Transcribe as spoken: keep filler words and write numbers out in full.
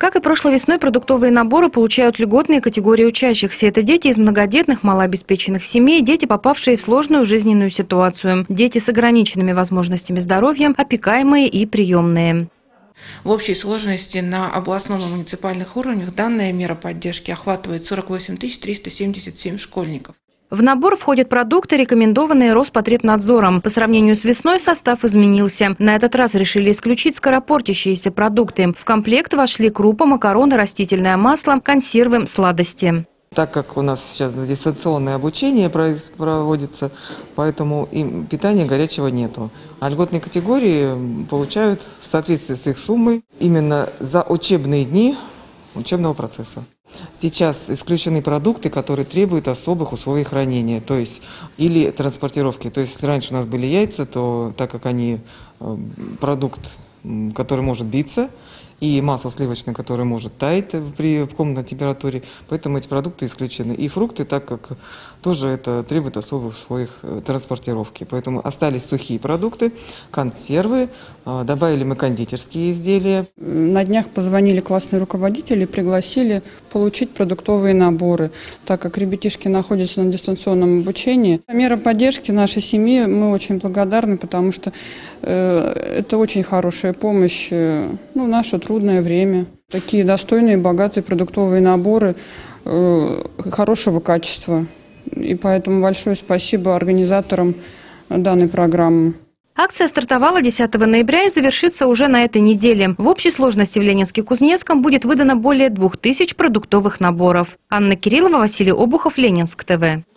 Как и прошлой весной, продуктовые наборы получают льготные категории учащихся. Это дети из многодетных, малообеспеченных семей, дети, попавшие в сложную жизненную ситуацию, дети с ограниченными возможностями здоровья, опекаемые и приемные. В общей сложности на областном и муниципальных уровнях данная мера поддержки охватывает сорок восемь тысяч триста семьдесят семь школьников. В набор входят продукты, рекомендованные Роспотребнадзором. По сравнению с весной состав изменился. На этот раз решили исключить скоропортящиеся продукты. В комплект вошли крупа, макароны, растительное масло, консервы, сладости. Так как у нас сейчас дистанционное обучение проводится, поэтому им питания горячего нету. А льготные категории получают в соответствии с их суммой именно за учебные дни учебного процесса. Сейчас исключены продукты, которые требуют особых условий хранения, то есть или транспортировки. То есть если раньше у нас были яйца, то так как они продукт, который может биться, и масло сливочное, которое может таять при комнатной температуре, поэтому эти продукты исключены. И фрукты, так как тоже это требует особых условий транспортировки. Поэтому остались сухие продукты, консервы, добавили мы кондитерские изделия. На днях позвонили классные руководители и пригласили получить продуктовые наборы, так как ребятишки находятся на дистанционном обучении. Мера поддержки нашей семьи мы очень благодарны, потому что э, это очень хорошая помощь э, ну, в наше трудное время. Такие достойные, богатые продуктовые наборы э, хорошего качества. И поэтому большое спасибо организаторам данной программы. Акция стартовала десятого ноября и завершится уже на этой неделе. В общей сложности в Ленинске-Кузнецком будет выдано более двух тысяч продуктовых наборов. Анна Кириллова, Василий Обухов, Ленинск ТВ.